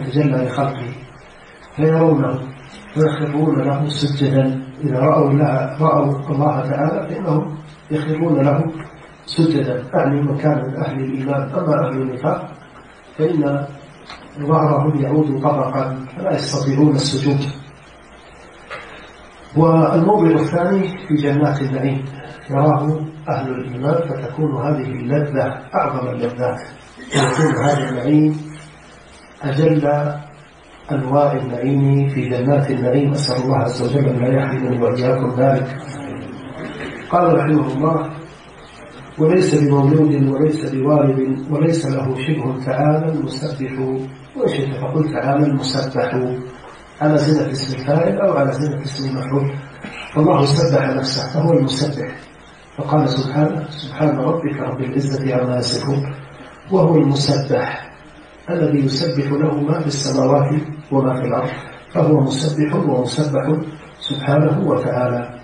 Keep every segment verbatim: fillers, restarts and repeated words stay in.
يتجلى لخلقه فيرونه ويخرون له سجدا. إذا رأوا الله, رأوا الله تعالى فإنهم يخرون له سجدا، أعني من كان من أهل الإيمان. أما أهل النفاق فإن ظهرهم يعود طبقا فلا يستطيعون السجود. والموضع الثاني في جنات النعيم يراه أهل الإيمان فتكون هذه اللذة أعظم اللذات، ويكون هذا النعيم أجل أنواع النعيم في جنات النعيم. أسأل الله عز وجل أن لا يحرمني وإياكم ذلك. قال رحمه الله: وليس بمولود وليس بوالد وليس له شبه تعالى المسبح، وشئت فقل تعالى المسبح على زنة اسم الفاعل أو على زنة اسم المفعول. فالله سبح نفسه فهو المسبح، فقال سبحانه: سبحان ربك رب العزة عما يصفون. وهو المسبح الذي يسبح له ما في السماوات وما في الأرض، فهو مسبح ومسبح سبحانه وتعالى.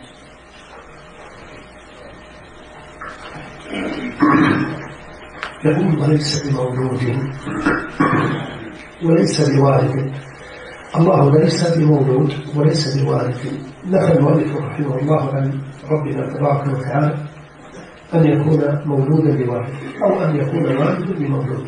يقول: وليس بمولود وليس بوالد. الله ليس بمولود وليس بوالد. نفى المؤلف رحمه الله عن ربنا تبارك وتعالى أن يكون مولودا بوالد أو أن يكون والد بمولود،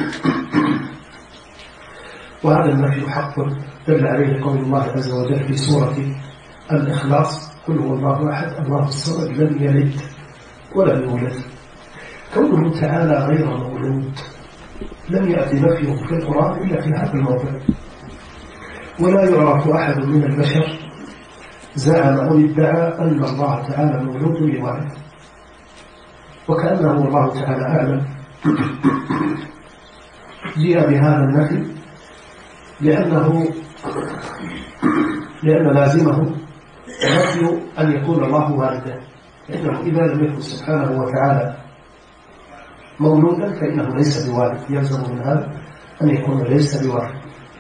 وهذا النفي حق دل عليه قول الله عز وجل في سورة الإخلاص: قل هو الله أحد الله الصمد لم يلد ولم يولد. كونه تعالى غير مولود لم يأتي نفيه في القرآن إلا في هذا الموضع، ولا يعرف أحد من البشر زعم أو ادعى أن الله تعالى مولود لوالد، وكأنه الله تعالى أعلم جاء بهذا النفي لأنه لأن لازمه نفي أن يكون الله والدا، لأنه إذا لم يكن سبحانه وتعالى مولودا فإنه ليس بوالد، يلزم من هذا أن يكون ليس بوالد.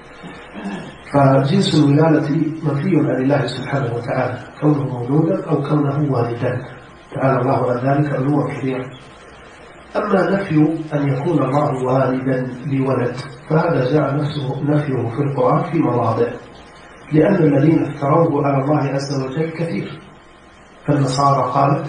فجنس الولادة منفي عن الله سبحانه وتعالى، كونه مولودا أو كونه والدا، تعالى الله عن ذلك علوا كبيرا. أما نفي أن يكون الله والدا لولد فهذا جاء نفسه نفيه في القرآن في مواضع، لأن الذين افتروه على الله عز وجل كثير. فالنصارى قالت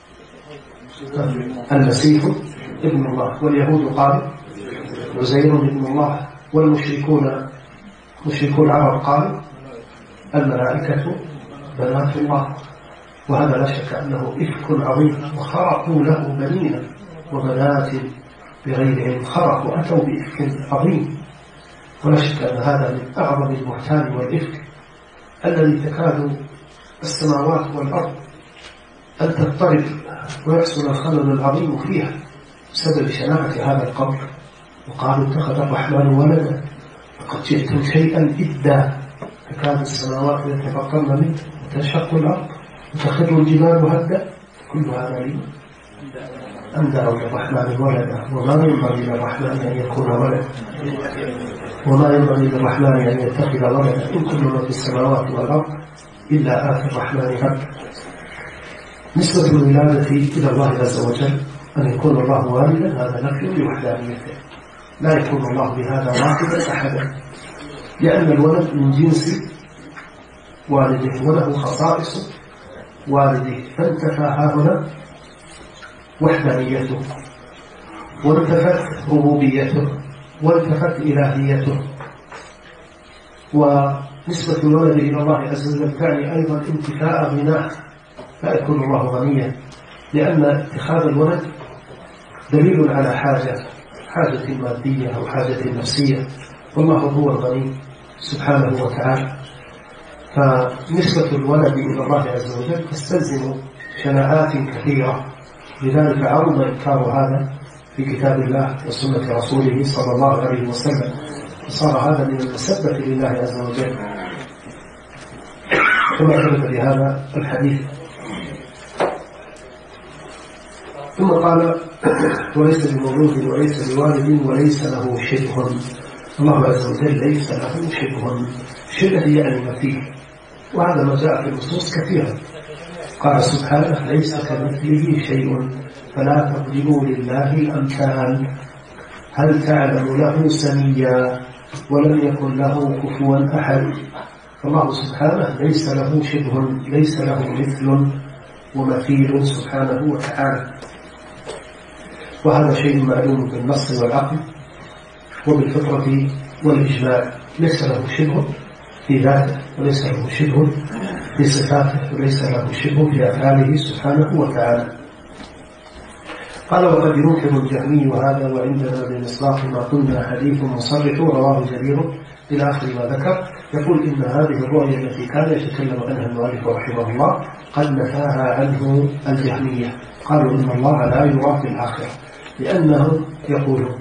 المسيح ابن الله، واليهود قالوا عزير ابن الله، والمشركون مشركو العرب قالوا الملائكة بنات الله. وهذا لا شك أنه إفك عظيم، وخرقوا له بنين وبنات بغير علم، خرقوا أتوا بإفك عظيم. ولا شك أن هذا من أعظم البهتان والإفك الذي تكاد السماوات والأرض أن تضطرب ويحصل الخلل العظيم فيها بسبب شناعة هذا القول. وقالوا اتخذ الرحمن ولدا لقد جئتم شيئا إدا، تكاد السماوات يتفطرن منه وتنشق الأرض وتخر الجبال هدا. كل هذا لمن أن دعوا للرحمن ولدا، وما ينبغي للرحمن أن يكون ولدا، وما ينبغي للرحمن أن يتخذ ولدا، إن كل من في السماوات والأرض إلا آتي الرحمن هدا. نسبة الولادة إلى الله عز وجل أن يكون الله والدا هذا نفي لوحدانيته، لا يكون الله بهذا واحدا أحدا، لأن الولد من جنس والده وله خصائص والده، فانتفى هنا وحدانيته وانتفت ربوبيته وانتفت إلهيته. ونسبة الولد إلى الله عز وجل تعني أيضا انتفاء غناه، لا يكون الله غنيا، لأن اتخاذ الولد دليل على حاجة حاجة مادية أو حاجة نفسية، والله هو الغني سبحانه وتعالى. فنسبة الولد إلى الله عز وجل تستلزم شناعات كثيرة، لذلك عرض إنكار هذا في كتاب الله وسنة رسوله صلى الله عليه وسلم، فصار هذا من المسبة لله عز وجل كما ثبت بهذا الحديث. ثم قال: وليس بمولود وليس بوالد وليس له شبه. الله عز وجل ليس له شبه، شبه يعني مثيل، وهذا ما جاء في النصوص كثيرا. قال سبحانه: ليس كمثله شيء فلا تضربوا لله الأمثال هل تعلم له سميا. ولم يكن له كفوا أحد. فالله سبحانه ليس له شبه، ليس له مثل ومثيل سبحانه وتعالى، وهذا شيء معلوم بالنص والعقل وبالفطرة والإجماع. ليس له شبه في ذاته، وليس له شبه في صفاته، وليس له شبه في أفعاله سبحانه وتعالى. قال: وقد ينكر الجهمي هذا، وعندنا بمصداق ما قلنا حديث مصرح رواه جرير إلى آخر ما ذكر. يقول: إن هذه الرؤيا التي كان يتكلم عنها المؤلف رحمه الله قد نفاها عنه الجهمية. قالوا إن الله لا يرى في الآخرة، لأنهم يقولون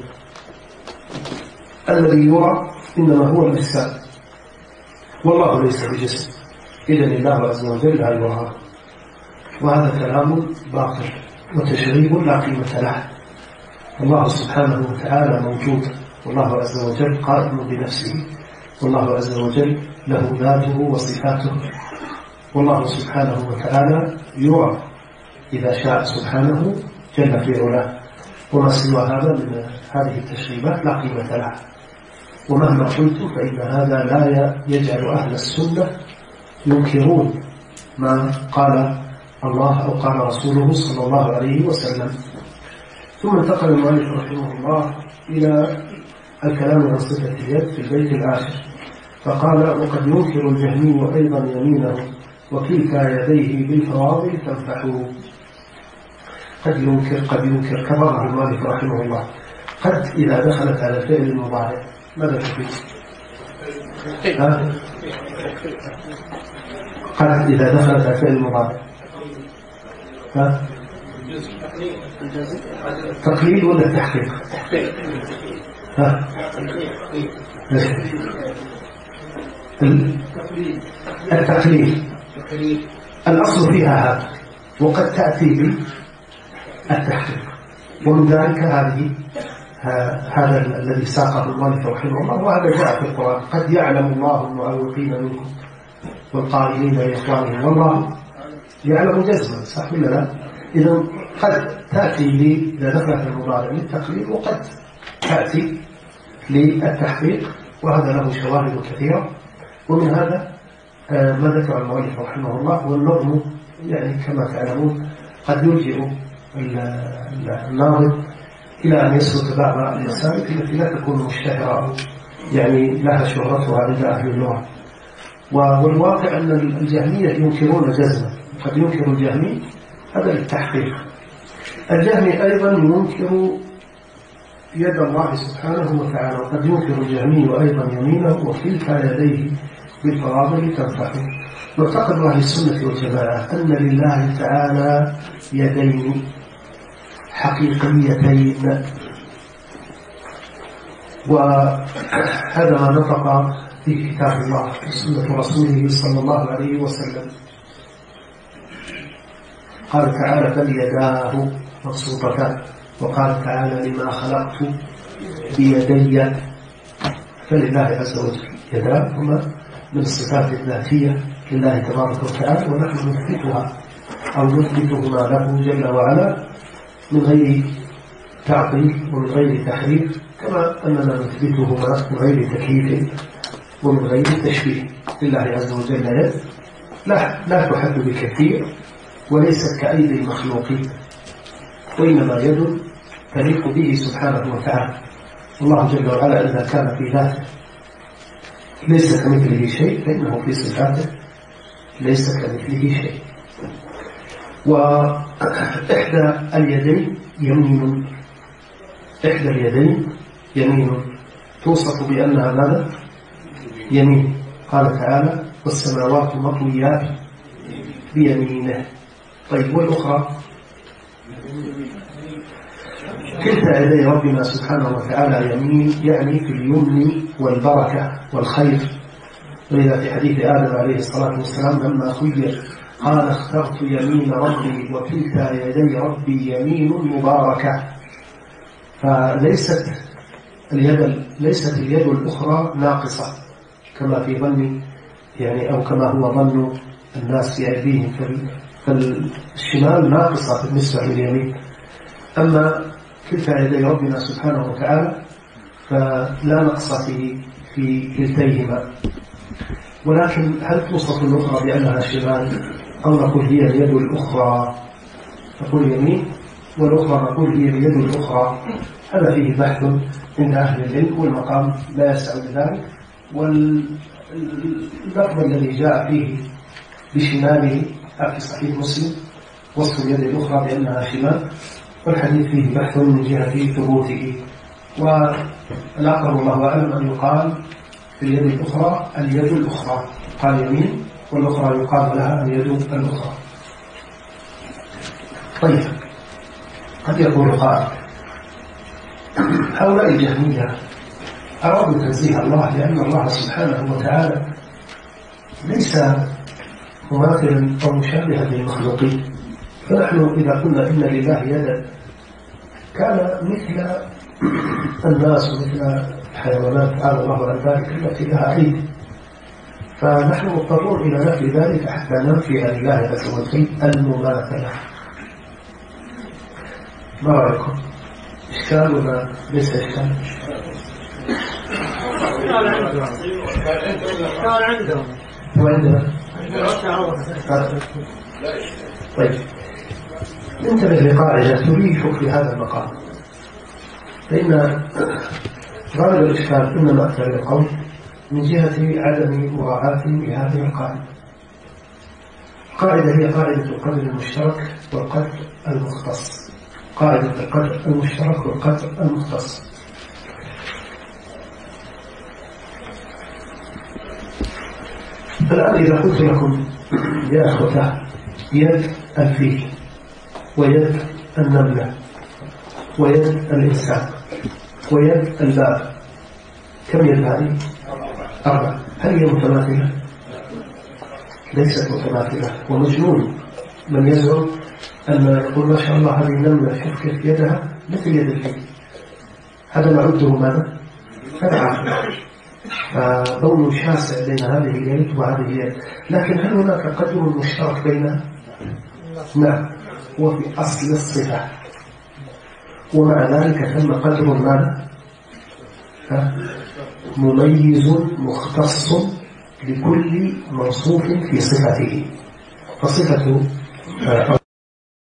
الذي يرى إنما هو الأجسام، والله ليس بجسم، إذن الله عز وجل لا يرى. وهذا كلام باطل وتشريب لا قيمة له. الله سبحانه وتعالى موجود، والله عز وجل قائم بنفسه، والله عز وجل له ذاته وصفاته، والله سبحانه وتعالى يرى إذا شاء سبحانه جل في علاه. وما سوى هذا من هذه التشريبات لا قيمة لها. ومهما قلت فإن هذا لا يجعل أهل السنة ينكرون ما قال الله أو قال رسوله صلى الله عليه وسلم. ثم انتقل المؤلف رحمه الله إلى الكلام عن صفة اليد في البيت الآخر، فقال: وقد ينكر الجهمي أيضا يمينه وكلتا يديه بالفواضل تنفحه. قد ينكر قد ينكر كرره المؤلف رحمه الله. قد إذا دخلت على الفعل المضارع ماذا تفيد؟ قد إذا دخلت على الفعل المضارع ها؟ تقليل ولا تحقيق؟ ها؟ التقليل الأصل فيها هذا، وقد تأتي بالتحقيق، ومن ذلك هذه هذا الذي ساقه المؤلف رحمه الله، وهذا جاء في القرآن: قد يعلم الله المعوقين منكم والقائلين لإخوانهم والله يعلم جزما، صح ولا لا؟ إذا قد تأتي لي إذا دخلت المضارع للتقليل، وقد تأتي للتحقيق، وهذا له شواهد كثيرة. ومن هذا ما ذكر المؤلف رحمه الله. والنظم يعني كما تعلمون قد يلجئ الناظم إلى أن يسلك بعض المسالك التي لا تكون مشتهرة يعني لها شهرتها عند أهل اللغة. والواقع أن الجهمية ينكرون جزما، قد ينكر الجهمي هذا للتحقيق. الجهمي أيضا ينكر يد الله سبحانه وتعالى، وقد ينكر الجهمي أيضا يمينه وكلتا يديه بالفواضل تنفحه. معتقد أهل السنة والجماعة أن لله تعالى يدين حقيقيتين، وهذا ما نطق في كتاب الله وسنة رسوله صلى الله عليه وسلم. قال تعالى: بل يداه مبسوطتان، وقال تعالى: لما خلقت بيدي. فلله عز وجل يداه هما من الصفات الذاتية لله تبارك وتعالى، ونحن نثبتها أو نثبتهما له جل وعلا من غير تعطيل ومن غير تحريف، كما أننا نثبتهما من غير تكييف ومن غير تشبيه. لله عز وجل يد لا, لا تحد بكثير، وليست كأيدي المخلوقين، وإنما يد تليق به سبحانه وتعالى. الله جل وعلا إذا كان في ذاته ليس كمثله شيء، فإنه في صفاته ليس كمثله شيء. وإحدى اليدين يمين، إحدى اليدين يمين توصف بأنها ماذا؟ يمين. قال تعالى: والسماوات مطويات بيمينه. طيب، والأخرى؟ كلتا يدي ربنا سبحانه وتعالى يمين، يعني في اليمن والبركة والخير. ولذا في حديث آدم عليه الصلاة والسلام لما خير قال: اخترت يمين ربي وكلتا يدي ربي يمين مباركة. فليست اليد ليست اليد الأخرى ناقصة كما في ظن يعني أو كما هو ظن الناس في أيديهم، فالشمال ناقصة بالنسبة لليمين. أما كلتا يدي ربنا سبحانه وتعالى فلا نقص في في كلتيهما. ولكن هل توصف الأخرى بأنها شمال أو نقول هي اليد الأخرى؟ نقول يمين والأخرى نقول هي اليد الأخرى. هذا فيه بحث عند أهل العلم والمقام لا يسع لذلك. واللفظ الذي جاء فيه بشماله في صحيح مسلم وصف اليد الأخرى بأنها شمال، والحديث فيه بحث من جهة ثبوته. والأقرب الله أعلم أن يقال في اليد الأخرى اليد الأخرى، قال يمين والأخرى يقال لها اليد الأخرى. طيب، قد يقول قائل هؤلاء الجهمية أرادوا تنزيه الله لأن الله سبحانه وتعالى ليس مماثلا أو مشابها للمخلوقين، فنحن إذا قلنا إن لله يدا كان مثل الناس ومثل الحيوانات تعالى الله عن ذلك التي لها أيدي، فنحن مضطرون إلى نفي ذلك حتى ننفي لله عز وجل المماثلة. ما رأيكم؟ إشكال ولا ليس إشكال؟ كان عندهم وعندنا طيب، انتبه لقاعدة تريحك في هذا المقام، فإن غالب الإشكال إنما أتى للقول من جهة عدم مراعاة لهذه القاعدة. القاعدة هي قاعدة القدر المشترك والقدر المختص. قاعدة القدر المشترك والقدر المختص. الآن إذا قلت لكم يا أخوة يد الفيل ويد النملة ويد الإنسان ويد الباب، كم يد هذه؟ أربعة. هل هي متماثلة؟ ليست متماثلة. ومجنون من يزعم أن يقول ما شاء الله هذه النملة شوف كيف يدها مثل يد الفيل، هذا نعده ماذا؟ هذا فضوء شاسع بين هذه اليد وهذه اليد. لكن هل هناك قدر مشترك بينها؟ نعم، هو في أصل الصفة، ومع ذلك ثم قدر ماذا؟ مميز مختص لكل موصوف في صفته. فصفة